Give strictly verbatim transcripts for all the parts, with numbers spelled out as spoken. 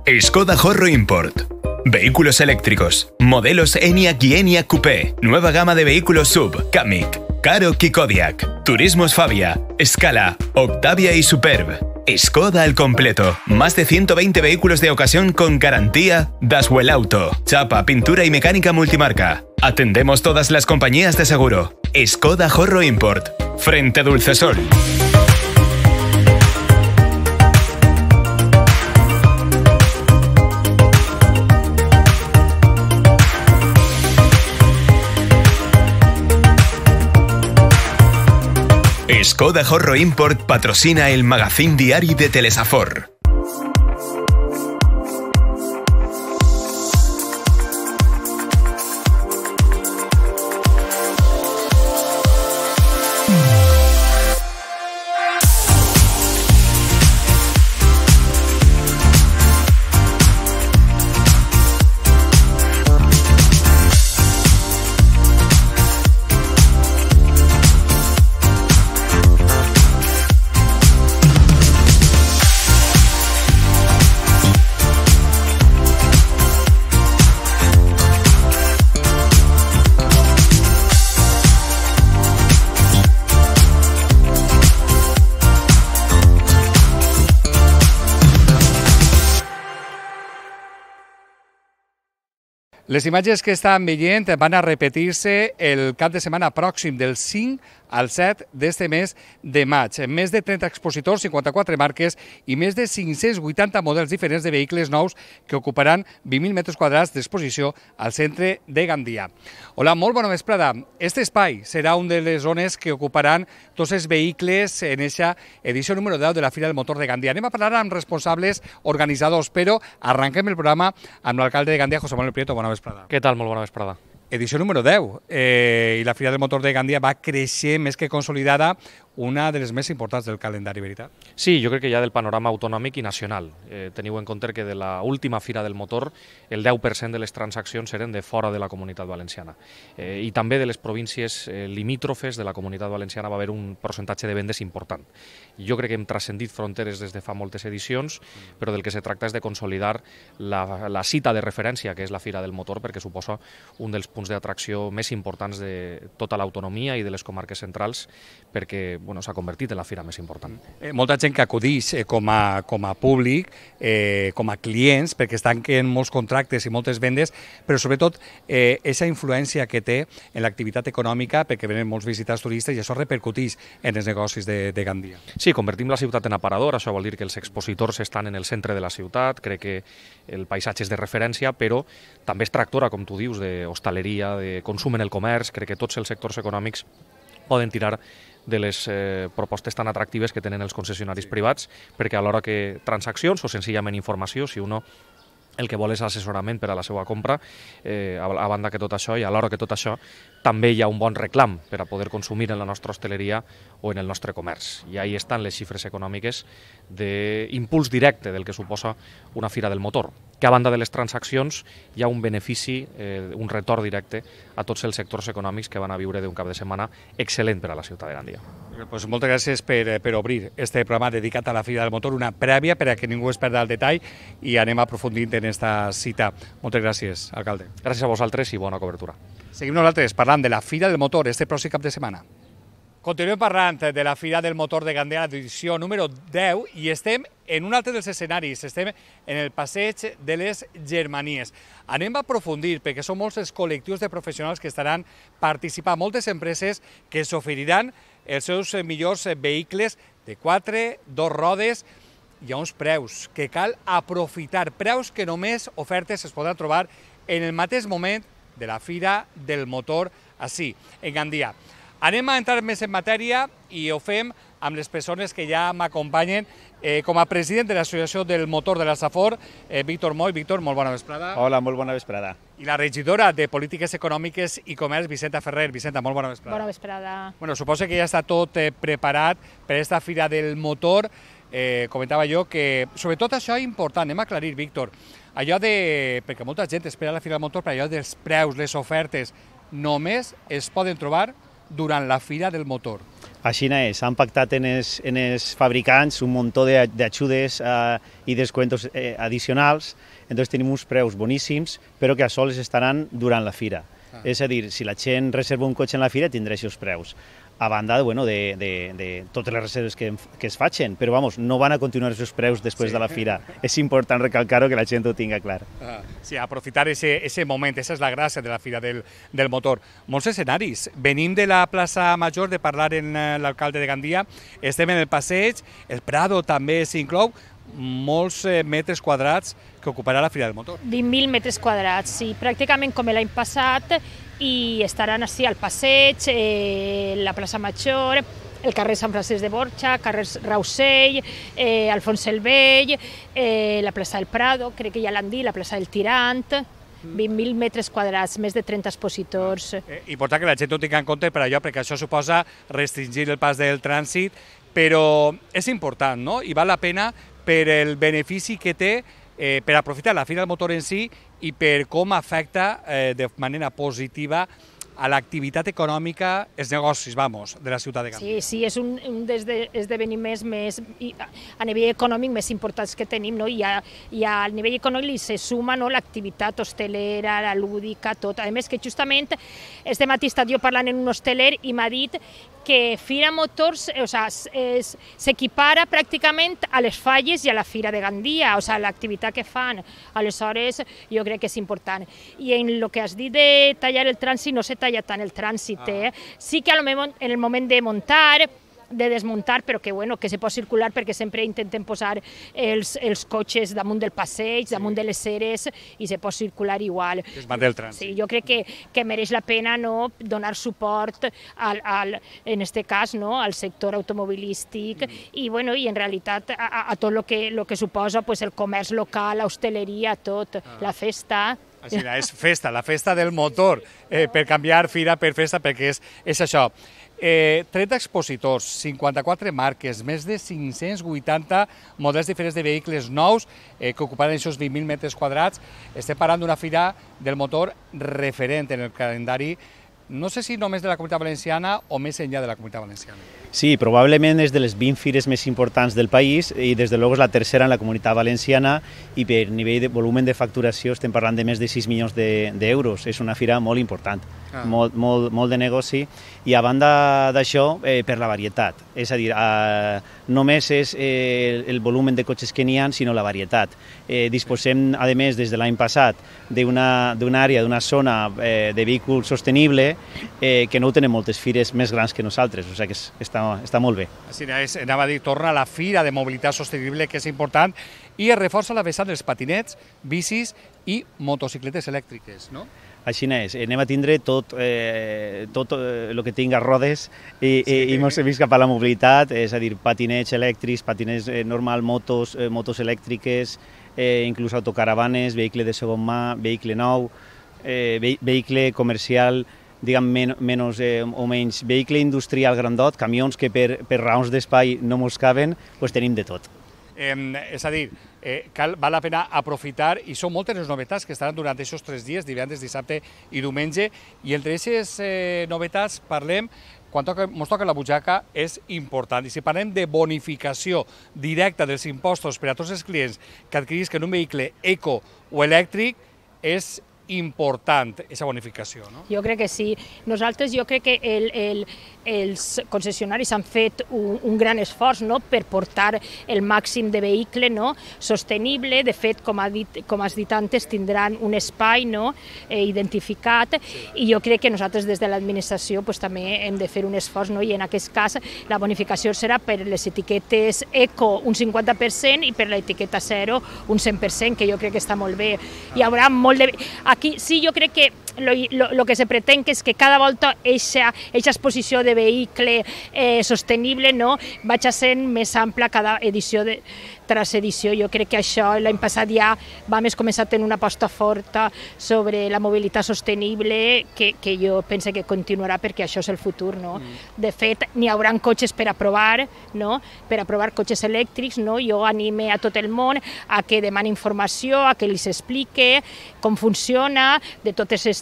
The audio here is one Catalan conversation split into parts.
Skoda Horro Import. Vehículos eléctricos. Modelos Enyaq y Enyaq Coupé. Nueva gama de vehículos sub. Kamiq, Karoq y Kodiaq. Turismos Fabia, Scala, Octavia y Superb. Skoda al completo. Más de ciento veinte vehículos de ocasión con garantía Daswell Auto. Chapa, pintura y mecánica multimarca. Atendemos todas las compañías de seguro. Skoda Horro Import. Frente Dulcesol. Skoda Horro Import patrocina el magazín diari de Telesafor. Les imatges que estan veient van a repetir-se el cap de setmana pròxim, del cinc al set d'este mes de maig. Més de trenta expositors, cinquanta-quatre marques i més de cinc-cents vuitanta models diferents de vehicles nous que ocuparan vint mil metres quadrats d'exposició al centre de Gandia. Hola, molt bona vesprada. Este espai serà una de les zones que ocuparan tots els vehicles en aquesta edició número deu de la Fira del Motor de Gandia. Anem a parlar amb responsables organitzadors, però arrenquem el programa amb l'alcalde de Gandia, José Manuel Prieto. Bona vesprada. Què tal? Molt bona vesprada. Edició número deu, eh, i la Fira del Motor de Gandia va créixer més que consolidada, una de les més importants del calendari, veritat? Sí, jo crec que ja del panorama autonòmic i nacional. Eh, teniu en compte que de la última Fira del Motor el deu per cent de les transaccions eren de fora de la Comunitat Valenciana. Eh, I també de les províncies eh, limítrofes de la Comunitat Valenciana va haver un percentatge de vendes important. Jo crec que hem transcendit fronteres des de fa moltes edicions, però del que se tracta és de consolidar la, la cita de referència, que és la Fira del Motor, perquè suposa un dels punts d'atracció més importants de tota l'autonomia i de les comarques centrals, perquè bueno, s'ha convertit en la fira més important. Eh, molta gent que acudix eh, com, a, com a públic, eh, com a clients, perquè es tanquen molts contractes i moltes vendes, però sobretot aquesta eh, influència que té en l'activitat econòmica, perquè venen molts visitants turistes i això repercuteix en els negocis de, de Gandia. Sí, convertim la ciutat en aparador, això vol dir que els expositors estan en el centre de la ciutat, crec que el paisatge és de referència, però també es tractora, com tu dius, d'hostaleria, de consum en el comerç, crec que tots els sectors econòmics poden tirar de les eh, propostes tan atractives que tenen els concessionaris privats, perquè a l'hora que transaccions o senzillament informació, si uno el que vol és assessorament per a la seva compra, eh, a, a banda que tot això, i alhora que tot això, també hi ha un bon reclam per a poder consumir en la nostra hostaleria o en el nostre comerç. I ahí estan les xifres econòmiques d'impuls directe del que suposa una Fira del Motor, que a banda de les transaccions hi ha un benefici, eh, un retorn directe a tots els sectors econòmics que van a viure d'un cap de setmana excel·lent per a la ciutat de Gandia. Pues moltes gràcies per, per obrir este programa dedicat a la Fira del Motor, una prèvia per a que ningú es perda el detall i anem aprofundint en esta cita. Moltes gràcies, alcalde. Gràcies a vosaltres i bona cobertura. Seguim nosaltres parlant de la Fira del Motor este pròxim cap de setmana. Continuem parlant de la Fira del Motor de Gandia, edició número deu, i estem en un altre dels escenaris, estem en el passeig de les Germanies. Anem a aprofundir, perquè són molts els col·lectius de professionals que estaran participant, moltes empreses que s'oferiran els seus millors vehicles de quatre, dos rodes, hi ha uns preus que cal aprofitar, preus que només ofertes es podran trobar en el mateix moment de la Fira del Motor, així, en Gandia. Anem a entrar més en matèria i ho fem amb les persones que ja m'acompanyen. Eh, com a president de l'Associació del Motor de la Safor, eh, Víctor Moll. Víctor, molt bona vesprada. Hola, molt bona vesprada. I la regidora de Polítiques Econòmiques i Comerç, Vicenta Ferrer. Vicenta, molt bona vesprada. Bona vesprada. Bueno, suposo que ja està tot eh, preparat per aquesta Fira del Motor. Eh, comentava jo que, sobretot això és important, anem a aclarir, Víctor, allò de, perquè molta gent espera la Fira del Motor, però allò dels preus, les ofertes, només es poden trobar durant la Fira del Motor. Així és, han pactat en els, en els fabricants un muntó d'ajudes eh, i descuentos eh, addicionals, entonces tenim uns preus boníssims, però que a sols estaran durant la fira. Ah. És a dir, si la gent reserva un cotxe en la fira, tindrà aquests preus. A banda bueno, de, de, de totes les reserves que, que es facin, però vamos, no van a continuar aquests preus després sí. de la fira. És important recalcar-ho, que la gent ho tinga clar. Ah, sí, aprofitar ese moment, esa és la gràcia de la Fira del, del Motor. Molts escenaris. Venim de la plaça Major de parlar amb l'alcalde de Gandia, estem en el passeig, el Prado també s'inclou, molts eh, metres quadrats que ocuparà la Fira del Motor. vint mil metres quadrats, sí, pràcticament com l'any passat, i estaran així al passeig, eh, la plaça Major, el carrer Sant Francesc de Borja, carrer Rausell, eh, Alfons el Vell, eh, la plaça del Prado, crec que ja l'han dit, la plaça del Tirant, vint mil metres quadrats, més de trenta expositors. Eh, important que la gent ho tingui en compte per allò, perquè això suposa restringir el pas del trànsit, però és important, no? I val la pena per el benefici que té, eh, per aprofitar la Fira del Motor en si i per com afecta eh, de manera positiva a l'activitat econòmica, els negocis, vamos, de la ciutat de Gandia. Sí, sí, és un, un dels esdeveniments més, a nivell econòmic més importants que tenim, no? I, a, i a nivell econòmic se suma, no, l'activitat hostelera, la lúdica, tot. A més que justament este matí he estat jo parlant amb un hosteler i m'ha dit que Fira Motors o sea, s'equipara pràcticament a les falles i a la Fira de Gandia, o sea, l'activitat que fan. Aleshores, jo crec que és important. I en el que has dit de tallar el trànsit, no se talla tant el trànsit, eh? Sí que en el moment de muntar, de desmuntar, però que, bueno, que se pot circular perquè sempre intentem posar els, els cotxes damunt del passeig, damunt de les ceres, i se pot circular igual. Es manté el trànsit. Sí, jo crec que, que mereix la pena, no, donar suport al, al, en este cas, no, al sector automobilístic mm. i, bueno, i en realitat a, a tot el que, lo que suposa pues, el comerç local, l'hostaleria, tot, ah. la festa. Així, és festa, la festa del motor, eh, per canviar fira per festa, perquè és, és això. Eh, trenta expositors, cinquanta-quatre marques, més de cinc-cents vuitanta models diferents de vehicles nous eh, que ocuparan aquests vint mil metres quadrats. Estem parlant d'una fira del motor referent en el calendari, no sé si només de la Comunitat Valenciana o més enllà de la Comunitat Valenciana. Sí, probablement és de les vint fires més importants del país i des de luego és la tercera en la Comunitat Valenciana i per nivell de volumen de facturació estem parlant de més de sis milions d'euros. És una fira molt important, ah. molt, molt, molt de negoci i a banda d'això eh, per la varietat. És a dir, eh, només és eh, el volumen de cotxes que n'hi ha, sinó la varietat. Eh, disposem, a més, des de l'any passat d'una àrea, d'una zona eh, de vehícul sostenible eh, que no ho tenen moltes fires més grans que nosaltres, o sigui que està, està molt bé. Així és, anava a dir, torna a la Fira de Mobilitat Sostenible, que és important, i es reforça la vessant dels patinets, bicis i motocicletes elèctriques, no? Així és, anem a tindre tot eh, tot el que tinga rodes i, sí. i, i ens hem vist cap a la mobilitat, és a dir, patinets elèctrics, patinets eh, normal, motos, eh, motos elèctriques, eh, inclús autocaravanes, vehicle de segon mà, vehicle nou, eh, ve vehicle comercial, diguem, men menys eh, o menys, vehicle industrial grandot, camions que per, per raons d'espai no mos caben, doncs tenim de tot. Eh, és a dir, eh, cal, val la pena aprofitar, i són moltes les novetats que estaran durant aquests tres dies, divendres, dissabte i diumenge, i entre aquestes eh, novetats parlem, quan toca, ens toca la butxaca, és important. I si parlem de bonificació directa dels impostos per a tots els clients que adquirisquen un vehicle eco o elèctric, és important aquesta bonificació, no? Jo crec que sí. Nosaltres, jo crec que el, el, els concessionaris han fet un, un gran esforç, no?, per portar el màxim de vehicle, no?, sostenible. De fet, com, ha dit, com has dit antes, tindran un espai, no?, eh, identificat, sí. I jo crec que nosaltres des de l'administració pues, també hem de fer un esforç, no?, i en aquest cas la bonificació serà per les etiquetes eco un cinquanta per cent i per l'etiqueta zero un cent per cent, que jo crec que està molt bé. Hi haurà molt de... Aquí sí, jo crec que el que se pretén és que cada volta aquesta exposició de vehicle eh, sostenible, no, vagi sent més ampla cada edició de, tras edició. Jo crec que això l'any passat ja vam començar a tenir una aposta forta sobre la mobilitat sostenible que, que jo penso que continuarà perquè això és el futur, no? Mm. De fet, n'hi haurà cotxes per a provar, no? Per a provar cotxes elèctrics, no? Jo anime a tot el món a que demani informació, a que li s'explique com funciona, de totes les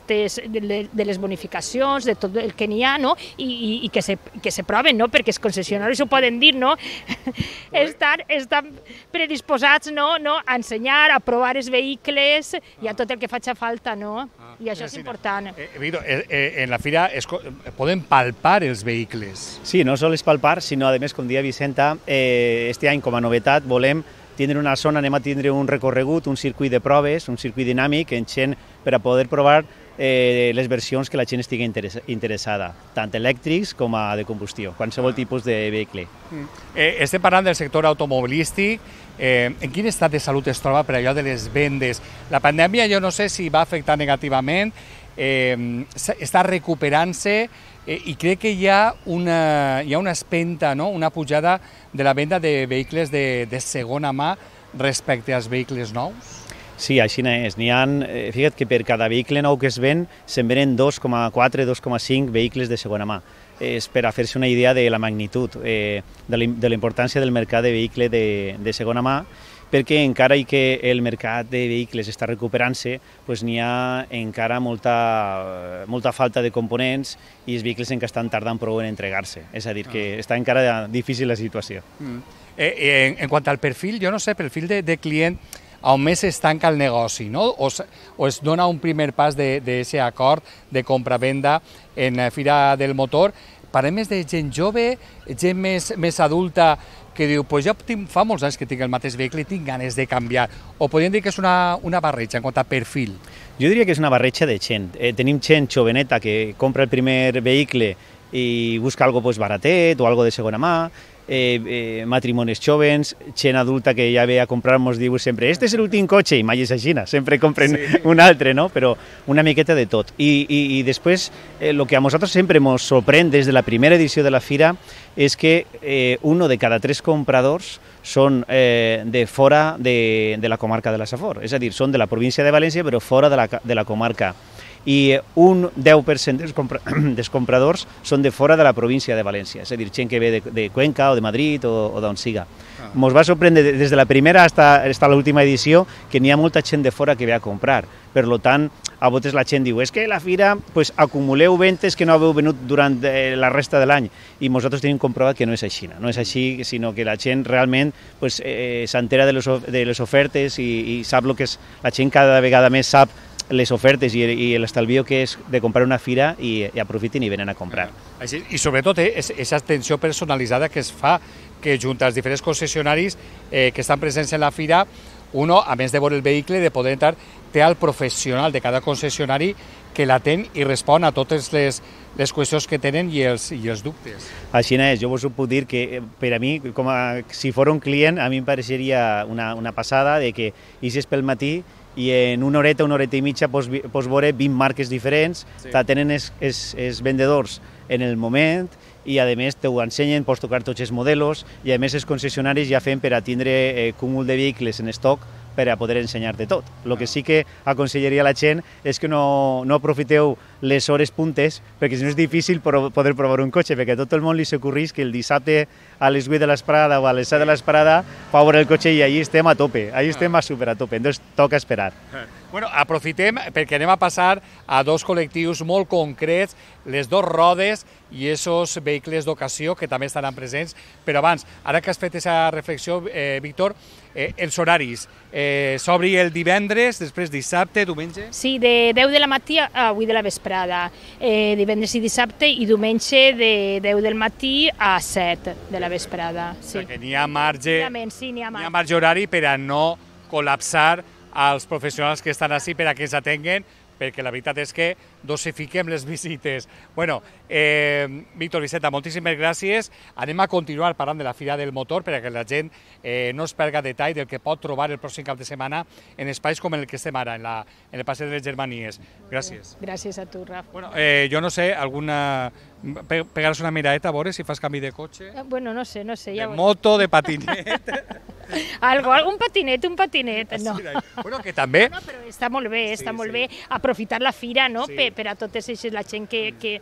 aquestes, de, de les bonificacions, de tot el que n'hi ha, no? I, i, i que, se, que se proven, no? Perquè els concessionaris ho poden dir, no? estan, estan predisposats, no? No? A ensenyar, a provar els vehicles i a tot el que faci falta, no? I això és important. Eh, Víctor, eh, en la fira es, poden palpar els vehicles. Sí, no sols palpar, sinó, a més, com dia Vicenta, eh, este any, com a novetat, volem tindre una zona, anem a tindre un recorregut, un circuit de proves, un circuit dinàmic, en gent per a poder provar eh, les versions que la gent estigui interessa, interessada, tant elèctrics com a de combustió, qualsevol tipus de vehicle. Mm. Eh, estem parlant del sector automobilístic. Eh, en quin estat de salut es troba per allò de les vendes? La pandèmia jo no sé si va afectar negativament, eh, està recuperant-se eh, i crec que hi ha una, hi ha una espenta, no? Una pujada de la venda de vehicles de, de segona mà respecte als vehicles nous? Sí, així és. N'hi ha, eh, fica't que per cada vehicle nou que es ven, se'n venen dos coma quatre, dos coma cinc vehicles de segona mà. És per a fer-se una idea de la magnitud, eh, de la importància del mercat de vehicle de, de segona mà, perquè encara i que el mercat de vehicles està recuperant-se, doncs n'hi ha encara molta, molta falta de components i els vehicles encara estan tardant prou en entregar-se. És a dir, que està encara difícil la situació. Mm. Eh, en, en quant al perfil, jo no sé, perfil de, de client, on més es tanca el negoci, no? O, o es dona un primer pas d'aquest acord de compra-venda en la Fira del Motor. Parlem més de gent jove, gent més, més adulta, que diu, pues jo tinc, fa molts anys que tinc el mateix vehicle i tinc ganes de canviar. O podríem dir que és una, una barreja en quant a perfil? Jo diria que és una barreja de gent. Eh, tenim gent joveneta que compra el primer vehicle i busca algo pues, baratet o algo de segona mà, eh, eh, matrimonis jovens, gent adulta que ja ve a comprar, ens diu sempre este és l'últim cotxe, i mai és així, sempre compren sí. un altre, no? Però una miqueta de tot. I, i, i després, eh, lo que a nosaltres sempre ens sorprèn des de la primera edició de la Fira és que eh, uno de cada tres compradors són eh, de fora de, de la comarca de la Safor, és a dir, són de la província de València però fora de la, de la comarca. I un deu per cent dels, compra dels compradors són de fora de la província de València, és a dir, gent que ve de, de Cuenca o de Madrid o, o d'on siga. Ah. Ens va sorprendre des de la primera fins a l'última edició que n'hi ha molta gent de fora que ve a comprar. Per tant, a vegades la gent diu és que la fira pues, acumuleu ventes que no haveu venut durant la resta de l'any i nosaltres tenim comprovat que no és així, no és així, sinó que la gent realment pues, eh, s'entera de, de les ofertes i, i sap el que és, la gent cada vegada més sap les ofertes i, i l'estalvio que és de comprar una fira i, i aprofiten i venen a comprar. Així, i sobretot eh, és aquesta atenció personalitzada que es fa, que junt als diferents concessionaris eh, que estan presents en la fira, uno, a més de veure el vehicle, de poder entrar, té el professional de cada concessionari que l'atén i respon a totes les, les qüestions que tenen i els, i els dubtes. Així és, jo vos ho puc dir que per a mi, com a, si fos un client, a mi em pareixeria una, una passada de que ixes pel matí i en una horeta, una horeta i mitja pots, pots veure vint marques diferents, sí. T'atenen els, els, els vendedors en el moment i a més t'ho ensenyen, pots tocar tots els modelos i a més els concessionaris ja fem per a tindre eh, cúmul de vehicles en estoc per a poder ensenyar-te tot. El que sí que aconsellaria a la gent és que no, no aprofiteu les hores puntes, perquè si no és difícil poder provar un cotxe, perquè a tot el món li s'ocorreix que el dissabte a les vuit de l'esperada o a les set de l'esperada fa veure el cotxe i allí estem a tope, allí estem a super a tope, entonces toca esperar. Bueno, aprofitem perquè anem a passar a dos col·lectius molt concrets, les dos rodes i esos vehicles d'ocasió que també estaran presents. Però abans, ara que has fet aquesta reflexió, eh, Víctor, eh, els horaris, eh, s'obri el divendres, després dissabte, diumenge? Sí, de deu de la matí a vuit de la vesprada, eh, divendres i dissabte, i diumenge de deu del matí a set de la vesprada. Sí. O sigui que n'hi ha marge, sí, n'hi ha marge. N'hi ha marge horari per a no col·lapsar als professionals que estan així per a que ens atenguen, perquè la veritat és que dosifiquem les visites. Bueno, eh, Víctor, Vicenta, moltíssimes gràcies. Anem a continuar parlant de la Fira del Motor perquè la gent eh, no es perga detall del que pot trobar el pròxim cap de setmana en espais com el que estem ara, en, la, en el Passeig de les Germanies. Gràcies. Gràcies a tu, Rafa. Bueno, eh, jo no sé, alguna... pegar-se una miradeta a veure si fas canvi de cotxe? Bueno, no sé, no sé. Ja de moto, de patinet... Algo, un patinet, un patinet, no. Bueno, que també... No, però està molt bé, està sí, molt sí. bé aprofitar la fira, no?, sí. per, per a totes aquestes, la gent que, que,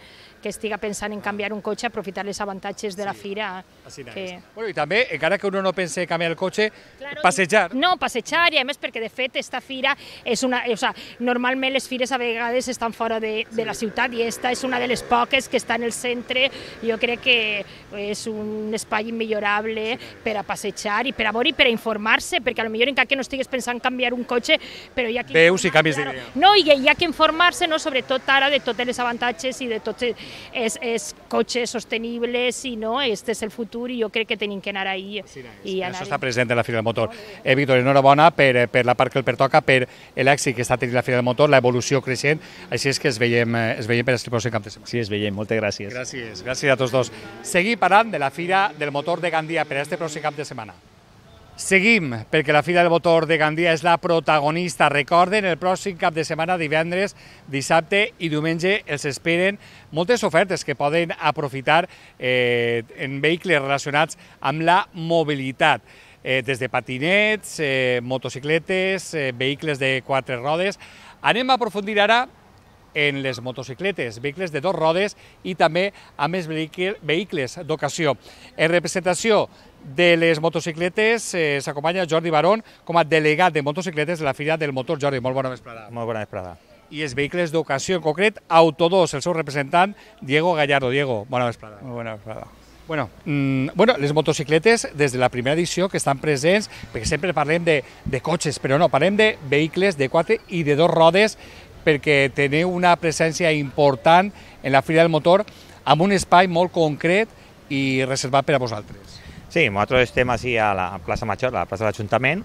que estiga pensant en canviar un cotxe, aprofitar els avantatges de la fira. Que... Bueno, i també, encara que uno no pense canviar el cotxe, claro, passejar. No, passejar, i a més perquè de fet esta fira és una... O sea, normalment les fires a vegades estan fora de, de la ciutat i esta és una de les poques que està en el centre. Jo crec que és un espai immillorable per a passejar i per a veure i per a informar-se, perquè potser encara que no estigues pensant en canviar un cotxe, però hi ha que... Veus i canvis d'idea. No, i hi ha que informar-se, no, sobretot ara, de tots els avantatges i de tots els, els cotxes sostenibles, i no, este és el futur i jo crec que tenim que anar ahí. Sí, i anar això anar està present en la Fira del Motor. Eh, Víctor, enhorabona per, per la part que el pertoca, per l'èxit que està tenint la Fira del Motor, l'evolució creixent, així és que es veiem, es veiem per el pròxim cap de setmana. Sí, es veiem, moltes gràcies. Gràcies, gràcies a tots dos. Seguim parlant de la Fira del Motor de Gandia per a este pròxim cap de setmana. Seguim, perquè la Fira del Motor de Gandia és la protagonista. Recorden, el pròxim cap de setmana, divendres, dissabte i diumenge, els esperen moltes ofertes que poden aprofitar eh, en vehicles relacionats amb la mobilitat. Eh, des de patinets, eh, motocicletes, eh, vehicles de quatre rodes. Anem a aprofundir ara en les motocicletes, vehicles de dos rodes i també amb els vehicles d'ocasió. En representació de les motocicletes eh, s'acompanya Jordi Barón com a delegat de motocicletes de la Fira del Motor. Jordi, molt bona vesprada. Molt bona vesprada. I els vehicles d'ocasió, en concret, Autodos, el seu representant, Diego Gallardo. Diego, bona vesprada. Molt bona vesprada. Bueno, mmm, bueno, les motocicletes, des de la primera edició, que estan presents, perquè sempre parlem de, de cotxes, però no, parlem de vehicles de quatre i de dos rodes, perquè teniu una presència important en la Fira del Motor amb un espai molt concret i reservat per a vosaltres. Sí, nosaltres estem així a la plaça Major, a la plaça de l'Ajuntament.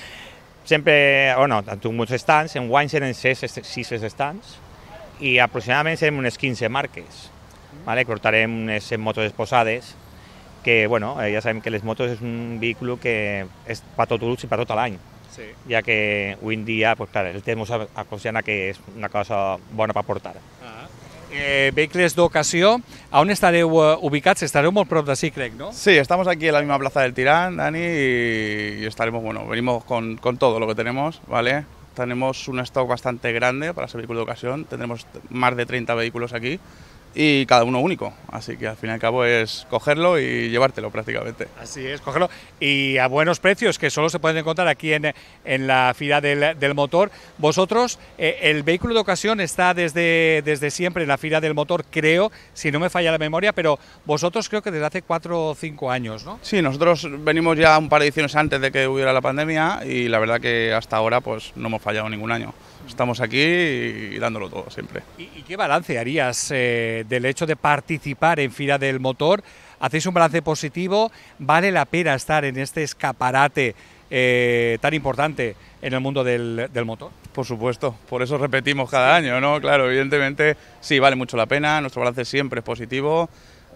Sempre, bueno, han tingut molts estants, en guany eren sis, sis estants i aproximadament serem unes quinze marques. Vale? Portarem unes cent motos exposades, que bueno, ja sabem que les motos és un vehicle que és per tot l'ús i per tot l'any. Sí. Ja que avui en dia, pues, clar, el temps aconsella que és una cosa bona per portar. Ah. Eh, vehicles d'ocasió, on estareu uh, ubicats? Estareu molt prop d'ací, crec, ¿no? Sí, estamos aquí en la misma plaza del Tirán, Dani, y, y estaremos, bueno, venimos con, con todo lo que tenemos, ¿vale? Tenemos un stock bastante grande para ese vehículo de ocasión, tendremos más de treinta vehículos aquí, y cada uno único, así que al fin y al cabo es cogerlo y llevártelo prácticamente. Así es, cogerlo y a buenos precios que solo se pueden encontrar aquí en, en la Fira del, del Motor. Vosotros, eh, el vehículo de ocasión está desde, desde siempre en la Fira del Motor, creo, si no me falla la memoria, pero vosotros creo que desde hace cuatro o cinco años, ¿no? Sí, nosotros venimos ya un par de ediciones antes de que hubiera la pandemia y la verdad que hasta ahora pues no hemos fallado ningún año. Estamos aquí y dándolo todo siempre. ¿Y, y qué balance harías eh, del hecho de participar en Fira del Motor? ¿Hacéis un balance positivo? ¿Vale la pena estar en este escaparate eh, tan importante en el mundo del, del motor? Por supuesto, por eso repetimos cada año, ¿no? Claro, evidentemente sí, vale mucho la pena, nuestro balance siempre es positivo,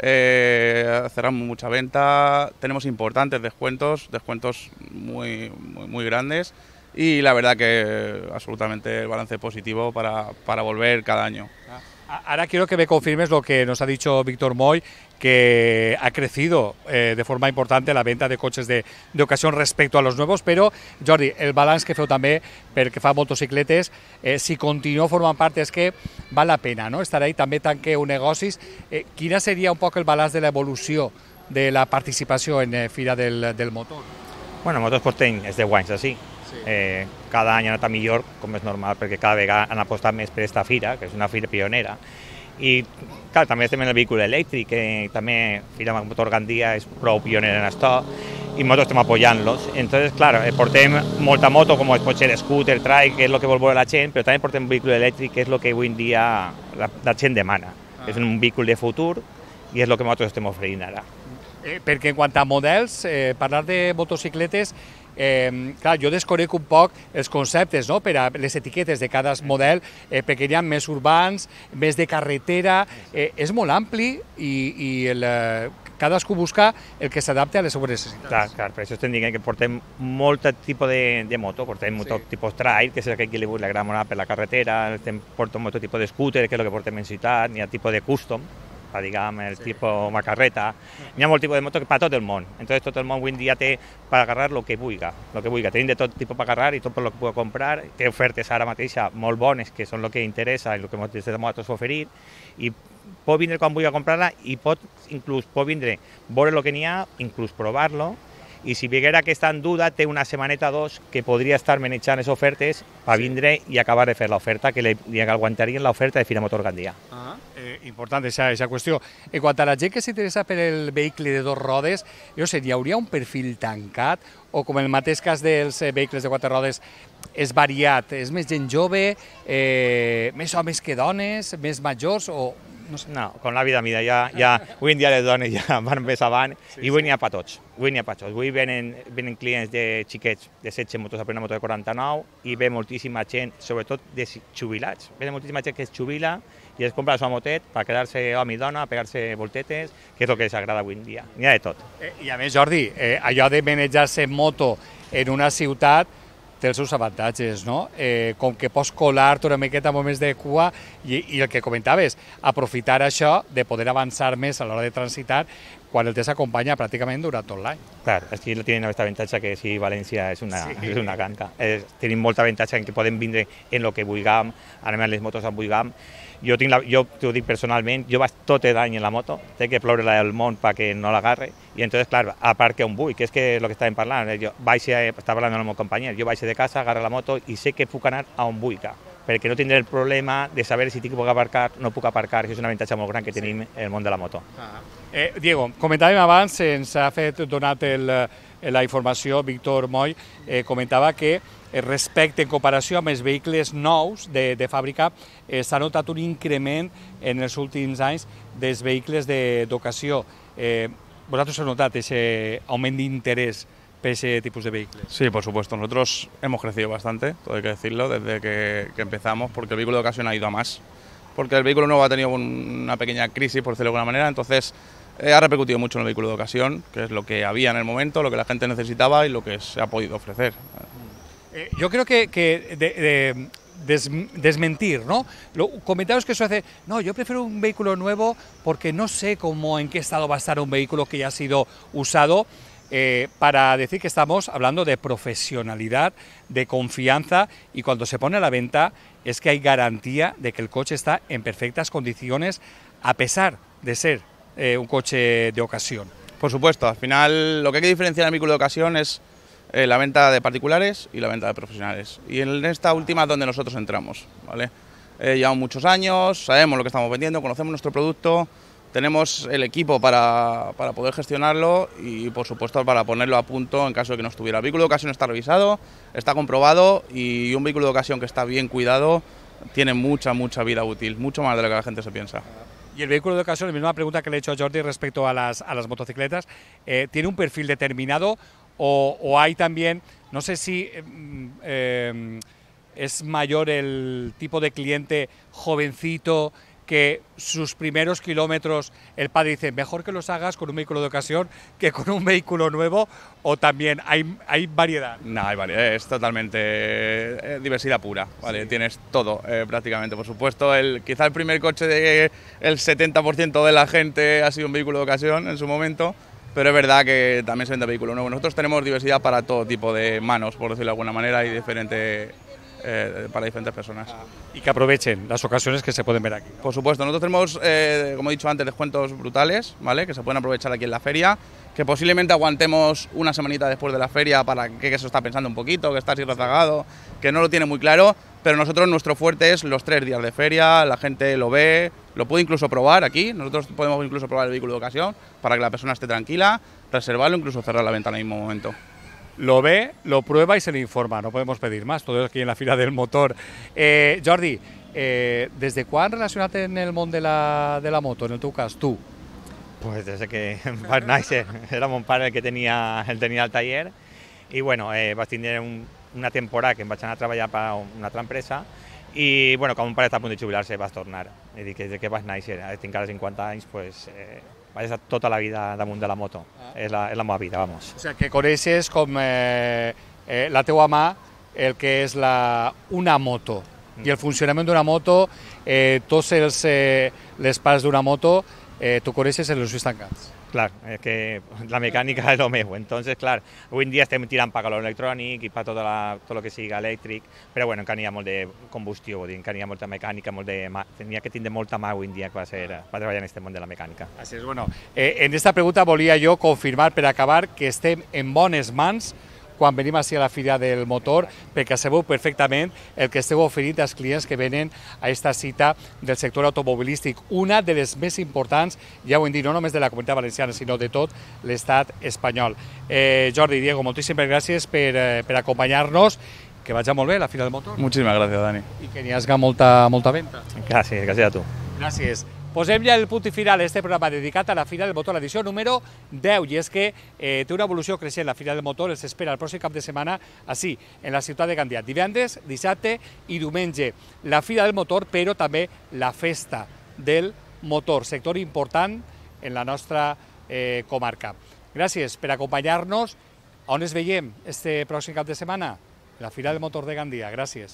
eh, cerramos mucha venta, tenemos importantes descuentos, descuentos muy, muy, muy grandes. Y la verdad que absolutamente el balance positivo para, para volver cada año. Ahora quiero que me confirmes lo que nos ha dicho Víctor Moy, que ha crecido eh, de forma importante la venta de coches de, de ocasión respecto a los nuevos, pero Jordi, el balance que feu també perquè fa motocicletes, eh, si continua formant part és que val la pena, no? Estar ahí també tant que un negocis. Eh, quina seria un poc el balanç de l'evolució de la participació en eh, Fira del, del Motor? Bueno, nosaltres portem els deu anys així. Eh, cada any ha anat a millor, com és normal, perquè cada vegada han apostat més per aquesta fira, que és una fira pionera. I clar, també estem en el vehicle elèctric, que també Fira Motor Gandia és prou pionera en això, i nosaltres estem apoyant-los. Entonces, clar, portem molta moto, com es pot ser scooter, trike, que és el que vol veure la gent, però també portem vehicle elèctric, que és el que avui en dia la, la gent demana. Ah. És un vehicle de futur i és el que nosaltres estem oferint ara. Eh, perquè en quant a models, eh, parlar de motocicletes, Eh, clar, jo desconec un poc els conceptes, no?, per a les etiquetes de cada model, eh, perquè hi ha més urbans, més de carretera, eh, és molt ampli i, i el, eh, cadascú busca el que s'adapte a les seves necessitats. Clar, clar, per això estem dient que portem molt tipus de, de moto, portem sí. Molt tipus trail, que és el que li agrada molt per la carretera, portem molt tipus de scooter, que és el que portem en ciutat, n'hi ha tipus de custom, diguem, el sí. Tipus macarreta. Hi ha molt tipus de moto per tot el món. Entonces tot el món avui en dia té per agarrar el que vulgui. El que vulgui. Tenim de tot tipus per agarrar i tot per el que pugui comprar. Té ofertes ara mateixa molt bones, que són el que interessa i el que nosaltres oferir. I pot vindre quan vulgui comprar-la i pot, inclús pot vindre, veure el que n'hi ha, inclús provar-lo, i si veiera que està en duda, té una setmaneta o dos que podria estar manejant les ofertes per vindre i acabar de fer l'oferta, que li, li aguantarien l'oferta de Fira Motor Gandia. Ah, eh, important aquesta qüestió. En quant a la gent que s'interessa per el vehicle de dos rodes, jo sé, hi hauria un perfil tancat o com en el mateix cas dels vehicles de quatre rodes és variat, és més gent jove, eh, més homes que dones, més majors o... No, sé. No, con la vida mida, ja, ja, avui en dia les dones ja van més avant sí, i avui sí. n'hi ha per tots, avui n'hi ha per tots. Avui venen, venen clients de xiquets de setze motos a prendre moto de quaranta-nou i ve moltíssima gent, sobretot de jubilats, ve moltíssima gent que es jubila i es compra la seva motet per quedar-se home i dona, pegar-se voltetes, que és el que els agrada avui en dia. N'hi ha de tot. Eh, I a més, Jordi, eh, allò de manejar-se moto en una ciutat té els seus avantatges, no? Eh, com que pots colar-te una miqueta amb més de cua i, i el que comentaves, aprofitar això de poder avançar més a l'hora de transitar quan el test acompanya pràcticament durant tot l'any. Clar, aquí tenim aquest avantatge que sí, València és una, sí. és una canca. Eh, tenim molt avantatge en que podem vindre en el que vulguem, anem a les motos on vulguem. Jo, tinc la, jo t'ho dic personalment, jo vaig tot l'any en la moto, té que ploure-la al món perquè no l'agarre, i entonces, clar, a part que on vull, que és que el que estàvem parlant, jo vaig, estava parlant amb el meu company, jo vaig de casa, agarro la moto i sé que puc anar a on vull, perquè no tindré el problema de saber si tinc que aparcar o no puc aparcar, que és un avantatge molt gran que tenim en el món de la moto. Ah. Eh, Diego, comentàvem abans, ens ha fet donat el, la informació, Víctor Moll eh, comentava que respecte en comparació amb els vehicles nous de, de fàbrica eh, s'ha notat un increment en els últims anys dels vehicles d'ocasió. Eh, ¿Vosotros has notado ese aumento de interés por ese tipo de vehículos? Sí, por supuesto. Nosotros hemos crecido bastante, todo hay que decirlo, desde que, que empezamos, porque el vehículo de ocasión ha ido a más. Porque el vehículo nuevo ha tenido una pequeña crisis, por decirlo de alguna manera, entonces eh, ha repercutido mucho en el vehículo de ocasión, que es lo que había en el momento, lo que la gente necesitaba y lo que se ha podido ofrecer. Eh, yo creo que, que de, de des, desmentir, ¿no? Lo, comentaros que eso hace, no, yo prefiero un vehículo nuevo porque no sé cómo, en qué estado va a estar un vehículo que ya ha sido usado, eh, para decir que estamos hablando de profesionalidad, de confianza, y cuando se pone a la venta es que hay garantía de que el coche está en perfectas condiciones, a pesar de ser eh, un coche de ocasión. Por supuesto, al final lo que hay que diferenciar en el vehículo de ocasión es Eh, la venta de particulares y la venta de profesionales. Y en esta última es donde nosotros entramos, ¿vale? Eh, llevamos muchos años, sabemos lo que estamos vendiendo, conocemos nuestro producto, tenemos el equipo para, para poder gestionarlo y, por supuesto, para ponerlo a punto en caso de que no estuviera. El vehículo de ocasión está revisado, está comprobado y un vehículo de ocasión que está bien cuidado tiene mucha, mucha vida útil, mucho más de lo que la gente se piensa. Y el vehículo de ocasión, la misma pregunta que le he hecho a Jordi respecto a las, a las motocicletas, eh, ¿tiene un perfil determinado? O, o hay también, no sé si eh, eh, es mayor el tipo de cliente jovencito que sus primeros kilómetros el padre dice mejor que los hagas con un vehículo de ocasión que con un vehículo nuevo, o también hay, hay variedad. No, hay variedad, es totalmente eh, diversidad pura, ¿vale? Sí. Tienes todo eh, prácticamente, por supuesto, el, quizá el primer coche del setenta por ciento de la gente ha sido un vehículo de ocasión en su momento. Pero es verdad que también se vende vehículo nuevo. Nosotros tenemos diversidad para todo tipo de manos, por decirlo de alguna manera, y diferente, eh, para diferentes personas. Y que aprovechen las ocasiones que se pueden ver aquí, ¿no? Por supuesto, nosotros tenemos, eh, como he dicho antes, descuentos brutales, ¿vale? Que se pueden aprovechar aquí en la feria, que posiblemente aguantemos una semanita después de la feria para que eso está pensando un poquito, que está así rezagado, que no lo tiene muy claro, pero nosotros nuestro fuerte es los tres días de feria, la gente lo ve, lo puede incluso probar aquí, nosotros podemos incluso probar el vehículo de ocasión para que la persona esté tranquila, reservarlo, incluso cerrar la venta en el mismo momento. Lo ve, lo prueba y se le informa, no podemos pedir más, todo aquí en la Fira del Motor. Eh, Jordi, eh, ¿desde cuándo relacionaste en el mundo de la, de la moto, en el teu cas, tú? Pues desde que vaig néixer, era mon pare el que tenia el, tenia el taller i bueno, eh, vaig tindre un, una temporada que em vaig anar a treballar per una altra empresa i bueno, com mon pare està a punt de jubilar-se vaig tornar. És dir, que des que vaig néixer, tinc ara cinquanta anys, pues, eh, vaig estar tota la vida damunt de la moto, ah. és, la, és la meva vida, vamos. O sea, que coneixes com eh, eh, la teua mà el que és la, una moto mm. i el funcionament d'una moto, eh, tots els, eh, les parts d'una moto, Eh, tu coneixes els seus tancats? Clar, és que la mecànica és el meu, entonces, clar, avui en dia estem tirant per calor electrònic i per tot, la, tot el que sigui elèctric, però bueno, encara n'hi ha molt de combustió, vull dir, encara n'hi ha molta mecànica, molt de, n'hi ha que tindre molta mà avui en dia per, ser, per treballar en aquest món de la mecànica. Así es, bueno, eh, en esta pregunta volia jo confirmar per acabar que estem en bones mans quan venim així a la Fira del Motor, perquè sabeu perfectament el que esteu oferint als clients que venen a aquesta cita del sector automobilístic, una de les més importants, ja ho hem dit, no només de la Comunitat Valenciana, sinó de tot l'estat espanyol. Eh, Jordi, Diego, moltíssimes gràcies per, eh, per acompanyar-nos, que vagi molt bé la Fira del Motor. Muchísimas gracias, Dani. I que n'hi hagi molta, molta venda. Gràcies, gràcies a tu. Gràcies. Posem ja el punt i final a este programa dedicat a la Fira del Motor, l'edició número deu, i és que eh, té una evolució creixent la Fira del Motor, els espera el pròxim cap de setmana així, en la ciutat de Gandia, divendres, dissabte i diumenge. La Fira del Motor, però també la Festa del Motor, sector important en la nostra eh, comarca. Gràcies per acompanyar-nos. On es veiem este pròxim cap de setmana? La Fira del Motor de Gandia. Gràcies.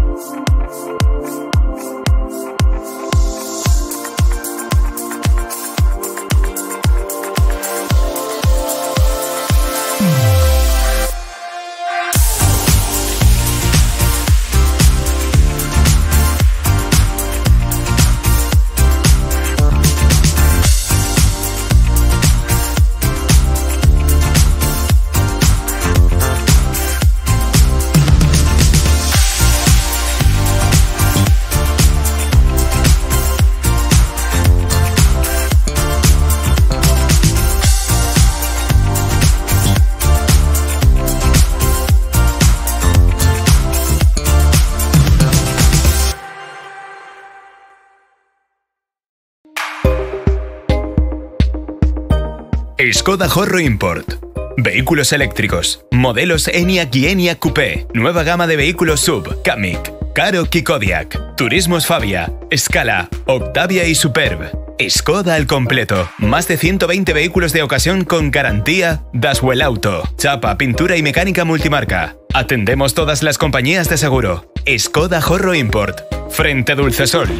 Skoda Horro Import. Vehículos eléctricos. Modelos ENIAC y ENIAC Coupé. Nueva gama de vehículos sub. Kamiq, Karoq y Kodiaq. Turismos Fabia, Scala, Octavia y Superb. Skoda al completo. Más de ciento veinte vehículos de ocasión con garantía Daswell Auto. Chapa, pintura y mecánica multimarca. Atendemos todas las compañías de seguro. Skoda Horro Import. Frente Dulcesol.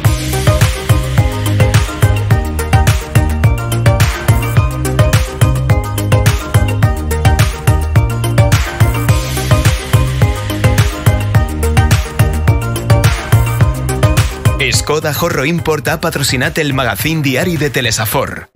Skoda Horro Import ha patrocinat el magazín diari de Telesafor.